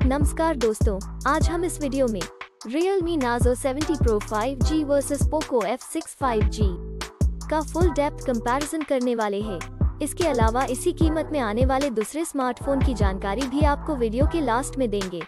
नमस्कार दोस्तों, आज हम इस वीडियो में Realme Narzo 70 Pro 5G versus Poco F6 5G का फुल डेप्थ कंपैरिजन करने वाले हैं। इसके अलावा इसी कीमत में आने वाले दूसरे स्मार्टफोन की जानकारी भी आपको वीडियो के लास्ट में देंगे।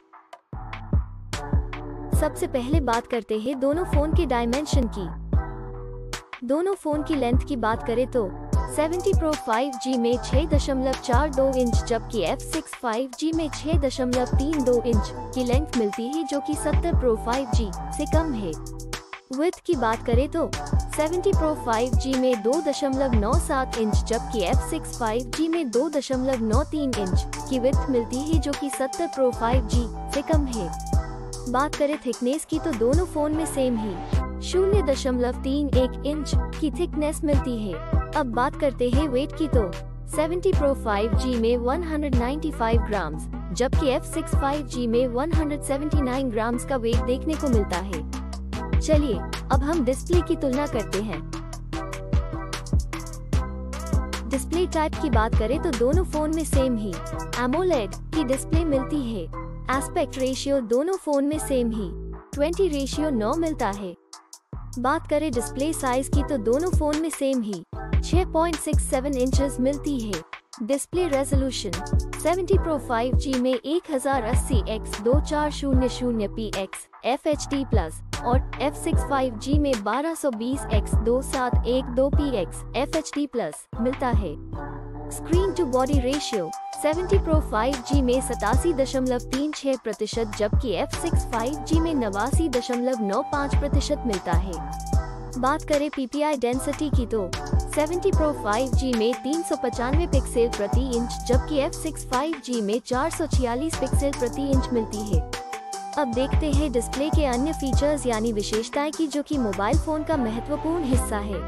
सबसे पहले बात करते हैं दोनों फोन के डायमेंशन की। दोनों फोन की लेंथ की बात करें तो 70 Pro 5G में 6.42 इंच जबकि F6 5G में 6.32 इंच की लेंथ मिलती है, जो कि 70 Pro 5G से कम है। विड्थ की बात करें तो 70 Pro 5G में 2.97 इंच जबकि F6 5G में 2.93 इंच की विड्थ मिलती है, जो कि 70 Pro 5G से कम है। बात करें थिकनेस की तो दोनों फोन में सेम ही 0.31 इंच की थिकनेस मिलती है। अब बात करते हैं वेट की तो 70 Pro 5G में 195 ग्राम्स जबकि F6 5G में 179 ग्राम्स का वेट देखने को मिलता है। चलिए अब हम डिस्प्ले की तुलना करते हैं। डिस्प्ले टाइप की बात करें तो दोनों फोन में सेम ही AMOLED की डिस्प्ले मिलती है। एस्पेक्ट रेशियो दोनों फोन में सेम ही 20:9 मिलता है। बात करें डिस्प्ले साइज की तो दोनों फोन में सेम ही 6.67 इंचेस मिलती है। डिस्प्ले रेजोल्यूशन 70 Pro 5G में 1080x2400px FHD+ और F6 5G में 1220x2712px FHD+ मिलता है। Screen to body ratio 70 Pro 5G में 87.36% जबकि F6 5G में 89.95% मिलता है। बात करें PPI डेंसिटी की तो 70 Pro 5G में 395 पिक्सल प्रति इंच जबकि F6 5G में 446 पिक्सल प्रति इंच मिलती है। अब देखते हैं डिस्प्ले के अन्य फीचर्स यानी विशेषताएं की, जो कि मोबाइल फोन का महत्वपूर्ण हिस्सा है।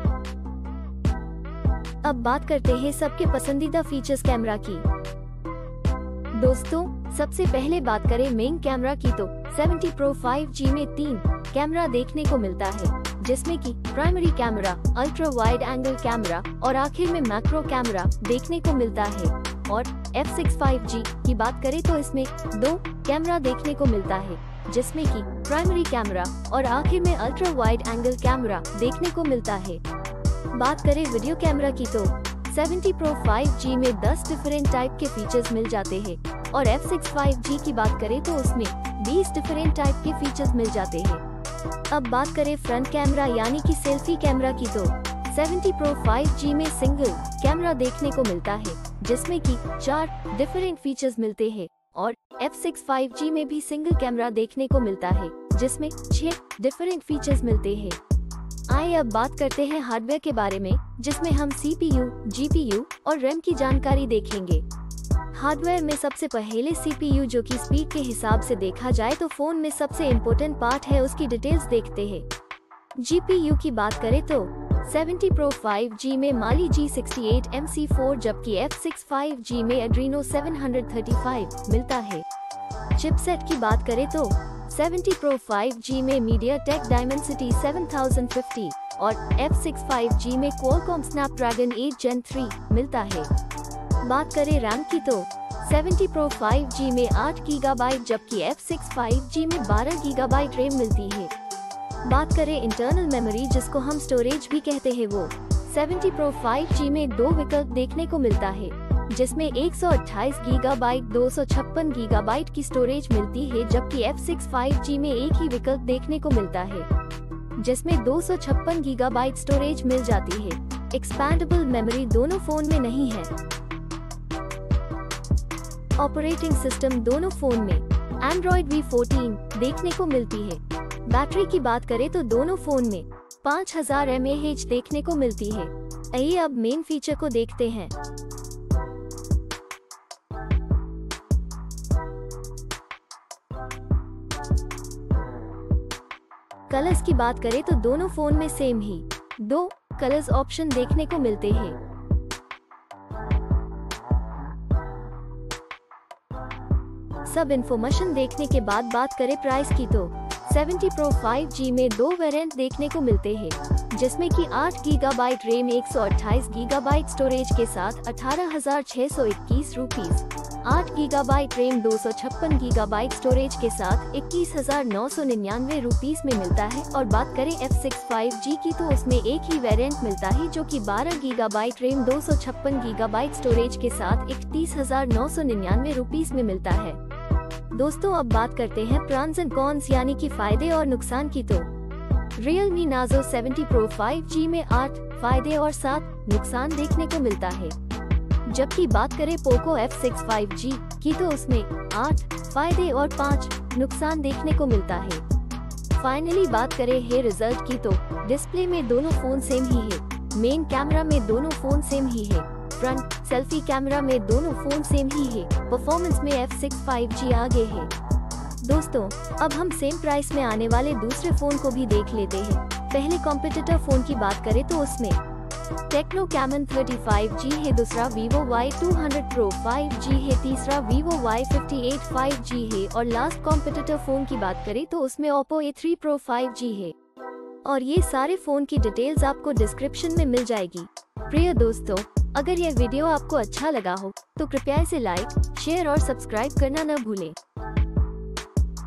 अब बात करते हैं सबके पसंदीदा फीचर्स कैमरा की। दोस्तों सबसे पहले बात करें मेन कैमरा की तो 70 Pro 5G में 3 कैमरा देखने को मिलता है, जिसमें कि primary camera, ultra wide angle camera और आखिर में मैक्रो कैमरा देखने को मिलता है। और F6 5G की बात करें तो इसमें 2 कैमरा देखने को मिलता है, जिसमें कि प्राइमरी कैमरा और आखिर में अल्ट्रा वाइड एंगल कैमरा देखने को मिलता है। बात करें वीडियो कैमरा की तो 70 Pro 5G में 10 डिफरेंट टाइप के फीचर्स मिल जाते हैं और F6 5G की बात करें तो उसमें 20 डिफरेंट टाइप के फीचर्स मिल जाते हैं। अब बात करें फ्रंट कैमरा यानी कि सेल्फी कैमरा की तो 70 Pro 5G में सिंगल कैमरा देखने को मिलता है, जिसमें कि 4 डिफरेंट फीचर्स मिलते हैं और F6 5G में भी सिंगल कैमरा देखने को मिलता है, जिसमें 6 डिफरेंट फीचर्स मिलते हैं। आइए अब बात करते हैं हार्डवेयर के बारे में, जिसमें हम CPU, GPU और RAM की जानकारी देखेंगे। हार्डवेयर में सबसे पहले CPU, जो कि स्पीड के हिसाब से देखा जाए तो फोन में सबसे इम्पोर्टेंट पार्ट है, उसकी डिटेल्स देखते हैं। GPU की बात करें तो 70 Pro 5G में Mali G68 MC4 जबकि F6 5G में Adreno 735 मिलता है। चिपसेट की बात करें तो 70 Pro 5G में MediaTek Dimensity 7050 और F6 5G में Qualcomm Snapdragon 8 Gen 3 मिलता है। बात करें रैम की तो 70 Pro 5G में 8 GB जबकि F6 5G में 12 GB रैम मिलती है। बात करें इंटरनल मेमोरी, जिसको हम स्टोरेज भी कहते हैं, वो 70 Pro 5G में 2 विकल्प देखने को मिलता है, जिसमें 128 GB 256 GB की स्टोरेज मिलती है, जबकि F6 5G में एक ही विकल्प देखने को मिलता है, जिसमें 256 GB स्टोरेज मिल जाती है। एक्सपैंडेबल मेमोरी दोनों फोन में नहीं है। ऑपरेटिंग सिस्टम दोनों फोन में Android V14 देखने को मिलती है। बैटरी की बात करें तो दोनों फोन में 5000 mAh देखने को मिलती है। आइए अब मेन फीचर को देखते हैं। कलर्स की बात करें तो दोनों फोन में सेम ही 2 कलर्स ऑप्शन देखने को मिलते हैं। सब इन्फॉर्मेशन देखने के बाद बात करें प्राइस की तो 70 Pro 5G में दो वेरिएंट देखने को मिलते हैं, जिसमें कि 8 GB रैम 128 GB स्टोरेज के साथ 18,621 rupees, 8 GB RAM 256 GB storage के साथ 21,999 रुपीस में मिलता है। और बात करें F6 5G की तो उसमें एक ही वेरिएंट मिलता है, जो कि 12 GB रैम 256 GB स्टोरेज के साथ 31,999 रुपीस में मिलता है। दोस्तों अब बात करते हैं प्रॉन्स एंड कॉन्स यानी कि फायदे और नुकसान की। तो Realme Narzo 70 Pro 5G में 8 फायदे और 7 नुकसान देखने को मिलता है, जबकि बात करें Poco F6 5G की तो उसमें 8 फायदे और 5 नुकसान देखने को मिलता है। फाइनली बात करें है रिजल्ट की तो डिस्प्ले में दोनों फोन सेम ही है, मेन कैमरा में दोनों फोन सेम ही है, फ्रंट सेल्फी कैमरा में दोनों फोन सेम ही है, परफॉर्मेंस में F6 5G आगे है। दोस्तों अब हम सेम प्राइस में आने वाले दूसरे फोन को भी देख लेते हैं। पहले कॉम्पिटिटर फोन की बात करें तो उसमें टेक्नो कैमन 35G है, दूसरा Vivo Y200 Pro 5G है, तीसरा Vivo Y58 5G है और लास्ट कॉम्पिटिटर फोन की बात करें तो उसमें Oppo A3 Pro 5G है। और ये सारे फोन की डिटेल्स आपको डिस्क्रिप्शन में मिल जाएगी। प्रिय दोस्तों, अगर यह वीडियो आपको अच्छा लगा हो तो कृपया इसे लाइक, शेयर और सब्सक्राइब करना न भूलें।